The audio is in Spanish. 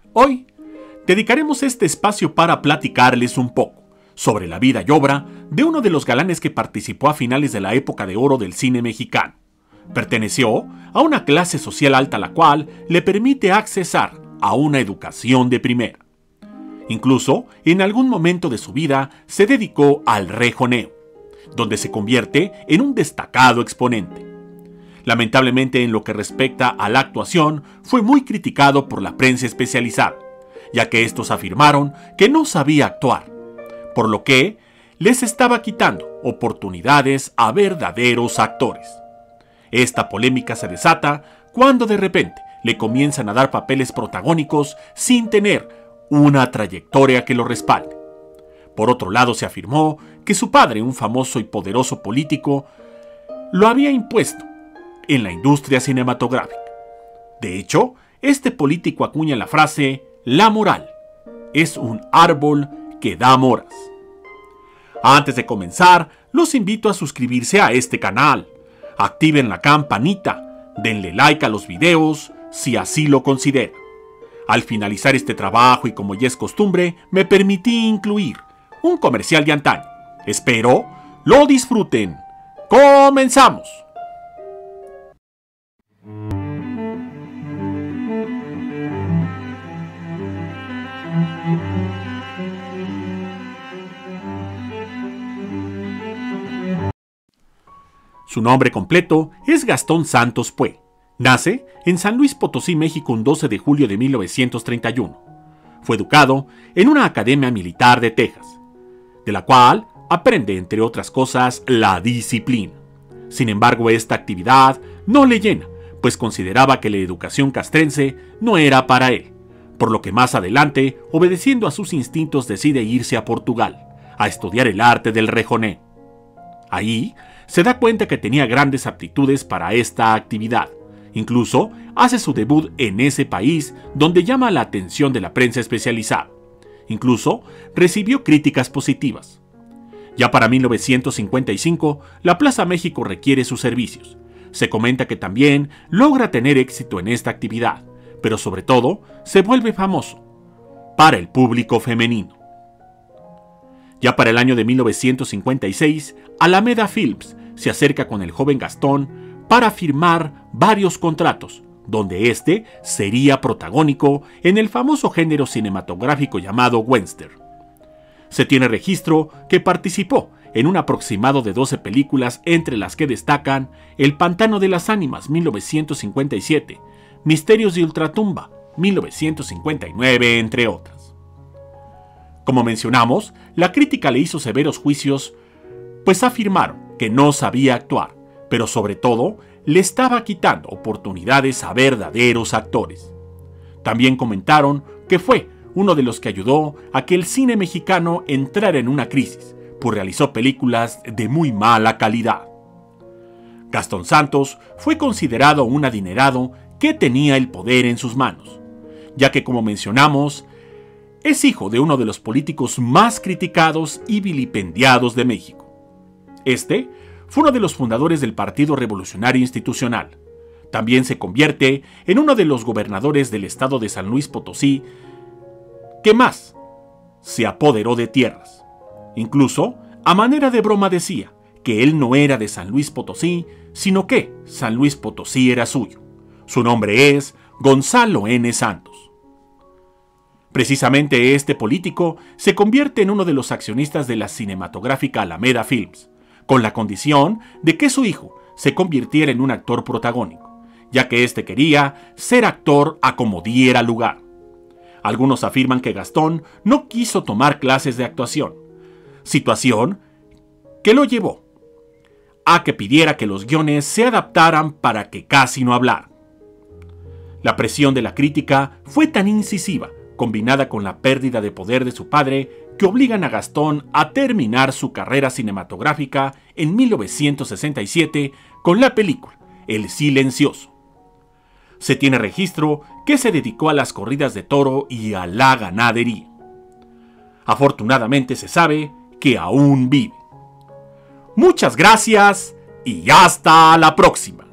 Hoy dedicaremos este espacio para platicarles un poco sobre la vida y obra de uno de los galanes que participó a finales de la época de oro del cine mexicano. Perteneció a una clase social alta la cual le permite accesar a una educación de primera. Incluso, en algún momento de su vida, se dedicó al rejoneo, donde se convierte en un destacado exponente. Lamentablemente, en lo que respecta a la actuación, fue muy criticado por la prensa especializada, ya que estos afirmaron que no sabía actuar, por lo que les estaba quitando oportunidades a verdaderos actores. Esta polémica se desata cuando de repente le comienzan a dar papeles protagónicos sin tener una trayectoria que lo respalde. Por otro lado, se afirmó que su padre, un famoso y poderoso político, lo había impuesto en la industria cinematográfica. De hecho, este político acuña la frase: la moral es un árbol que da moras. Antes de comenzar, los invito a suscribirse a este canal, activen la campanita, denle like a los videos si así lo consideran. Al finalizar este trabajo y como ya es costumbre, me permití incluir un comercial de antaño. Espero lo disfruten. ¡Comenzamos! Su nombre completo es Gastón Santos Pue. Nace en San Luis Potosí, México, un 12 de julio de 1931. Fue educado en una academia militar de Texas, de la cual aprende, entre otras cosas, la disciplina. Sin embargo, esta actividad no le llena, pues consideraba que la educación castrense no era para él, por lo que más adelante, obedeciendo a sus instintos, decide irse a Portugal, a estudiar el arte del rejoneo. Ahí se da cuenta que tenía grandes aptitudes para esta actividad. Incluso hace su debut en ese país, donde llama la atención de la prensa especializada. Incluso recibió críticas positivas. Ya para 1955, la Plaza México requiere sus servicios. Se comenta que también logra tener éxito en esta actividad, pero sobre todo se vuelve famoso para el público femenino. Ya para el año de 1956, Alameda Films se acerca con el joven Gastón para firmar varios contratos, donde este sería protagónico en el famoso género cinematográfico llamado western. Se tiene registro que participó en un aproximado de 12 películas, entre las que destacan El pantano de las ánimas, 1957, Misterios de Ultratumba, 1959, entre otras. Como mencionamos, la crítica le hizo severos juicios, pues afirmaron que no sabía actuar, pero sobre todo le estaba quitando oportunidades a verdaderos actores. También comentaron que fue uno de los que ayudó a que el cine mexicano entrara en una crisis, pues realizó películas de muy mala calidad. Gastón Santos fue considerado un adinerado que tenía el poder en sus manos, ya que, como mencionamos, es hijo de uno de los políticos más criticados y vilipendiados de México. Este fue uno de los fundadores del Partido Revolucionario Institucional. También se convierte en uno de los gobernadores del estado de San Luis Potosí que más se apoderó de tierras. Incluso, a manera de broma, decía que él no era de San Luis Potosí, sino que San Luis Potosí era suyo. Su nombre es Gonzalo N. Santos. Precisamente este político se convierte en uno de los accionistas de la cinematográfica Alameda Films, con la condición de que su hijo se convirtiera en un actor protagónico, ya que éste quería ser actor a como diera lugar. Algunos afirman que Gastón no quiso tomar clases de actuación, situación que lo llevó a que pidiera que los guiones se adaptaran para que casi no hablara. La presión de la crítica fue tan incisiva, combinada con la pérdida de poder de su padre, que obligan a Gastón a terminar su carrera cinematográfica en 1967 con la película El Silencioso. Se tiene registro que se dedicó a las corridas de toro y a la ganadería. Afortunadamente se sabe que aún vive. Muchas gracias y hasta la próxima.